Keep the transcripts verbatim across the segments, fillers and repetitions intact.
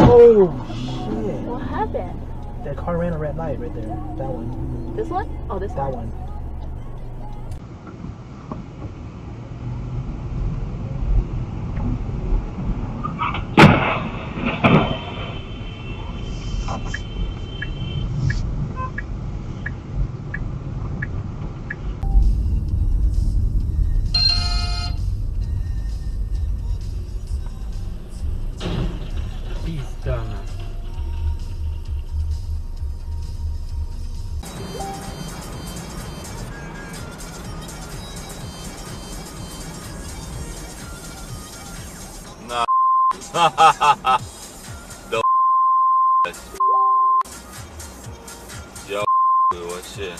Oh shit! What happened? That car ran a red light right there. That one. This one? Oh, this that one. one. Пиздана. На. Ха-ха-ха-ха. Да я вообще.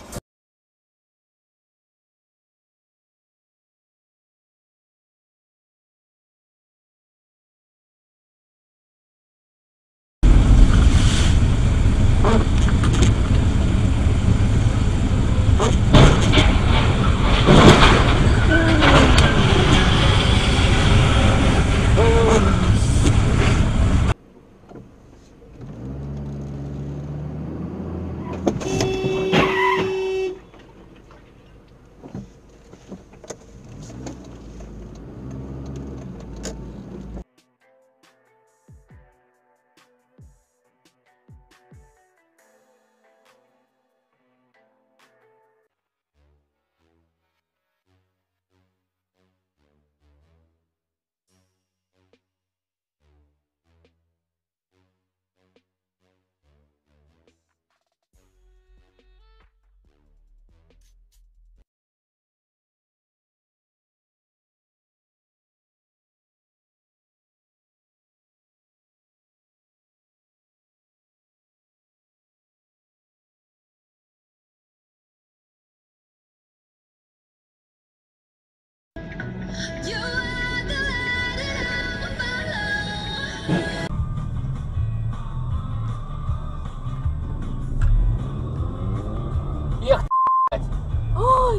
Эх, блядь. Ой!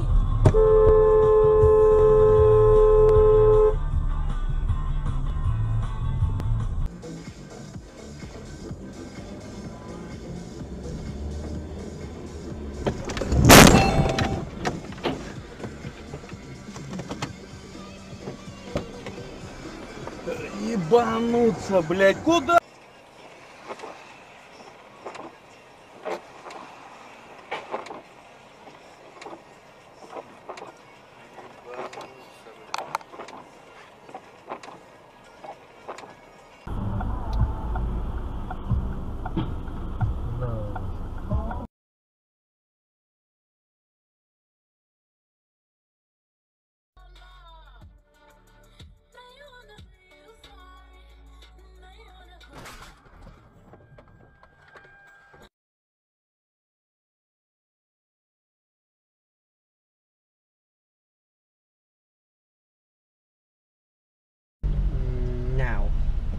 Ебануться, блядь, куда? Now.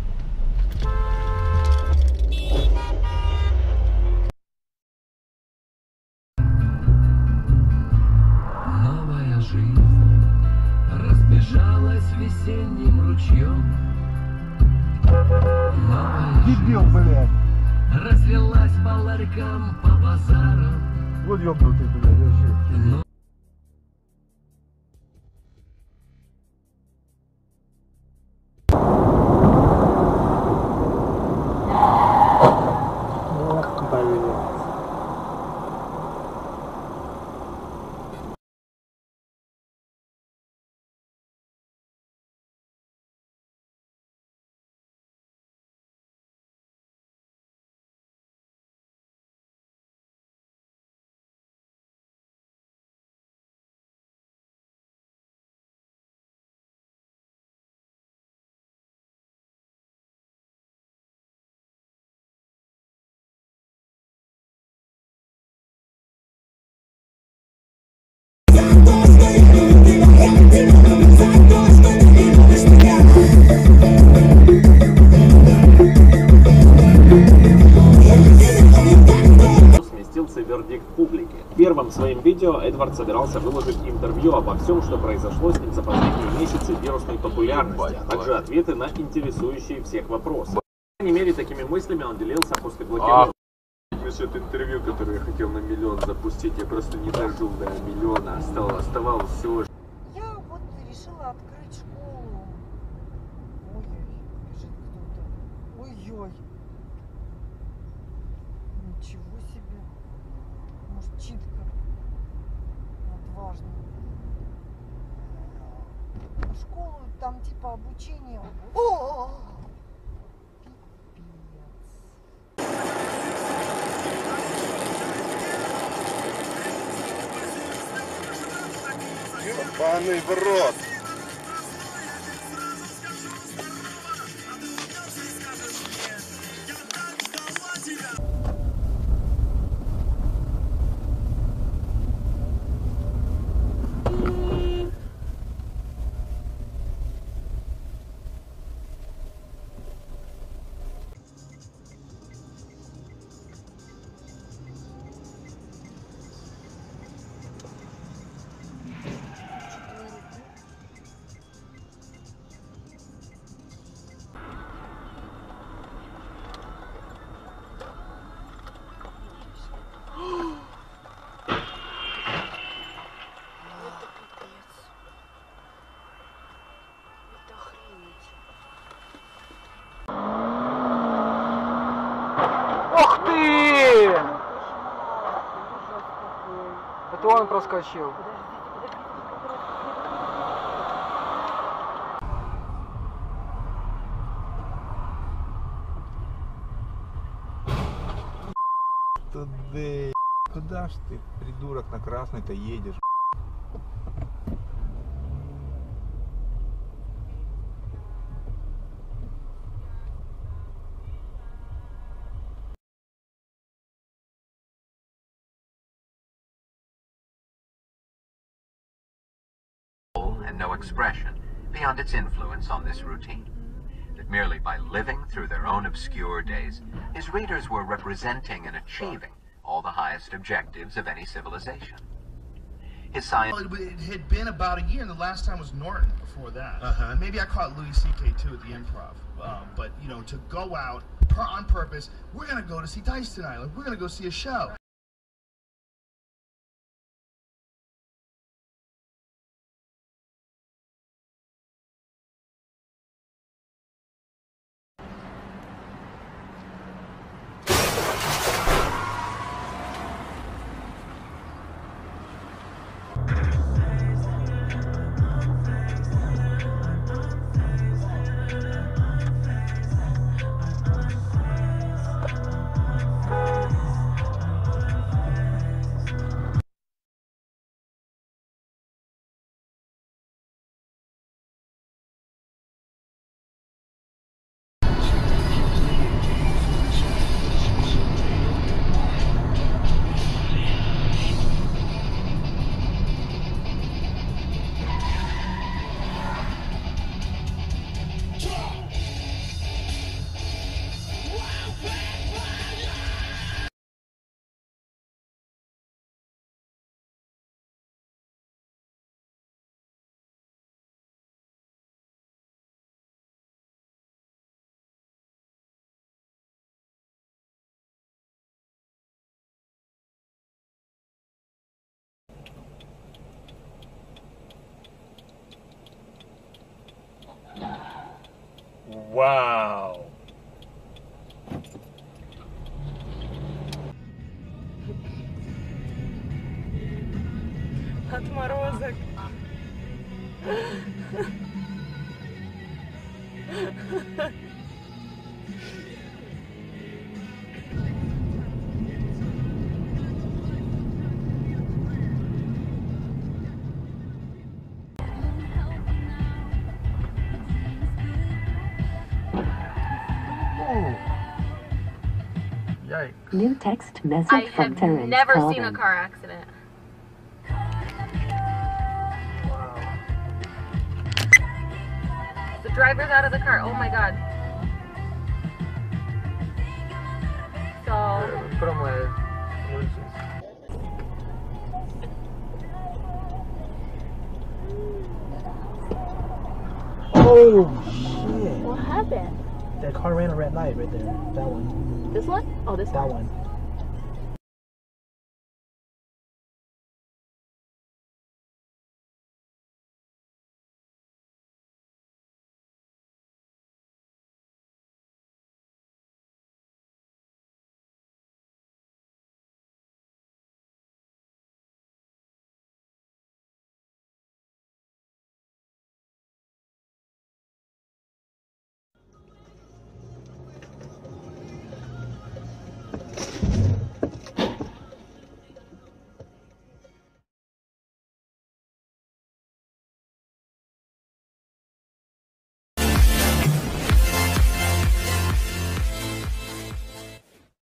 Новая жизнь разбежалась весенним ручьем. Новая Дебил, жизнь блядь. разлилась по ларькам, по базарам. Вот ёбнутый, блядь, вообще. Но Ох, блядь. Вердикт публики. Первым своим видео Эдвард собирался выложить интервью обо всем, что произошло с ним за последние месяцы вирусной популярности, а также ответы на интересующие всех вопросы. По крайней мере, такими мыслями он делился после блокировки. Насчет интервью, которое я хотел на миллион запустить, я просто не дожил до миллиона, осталось, оставалось всего. Я вот решила открыть школу. Ой-ой, бежит кто-то. Ой-ой. Ничего себе. Может, читка. Отважно. Школу там типа обучения. О! Ебаный в рот! Ух ты! Это он проскочил. Тудей. Куда ж ты, придурок, на красный-то едешь? And no expression beyond its influence on this routine. That merely by living through their own obscure days, his readers were representing and achieving all the highest objectives of any civilization. His science... Well, it had been about a year, and the last time was Norton before that. Uh-huh. Maybe I caught Louis C K too at the Improv. Um, but, you know, to go out per on purpose, we're going to go to see Dice tonight. Like, we're going to go see a show. Вау! Отморозок. Yikes. New text message I from have Terrence never Calvin. seen a car accident. The driver's out of the car. Oh my god. So From where? Oh shit! what happened? That car ran a red light right there. That one. This one? Oh, this That one. one.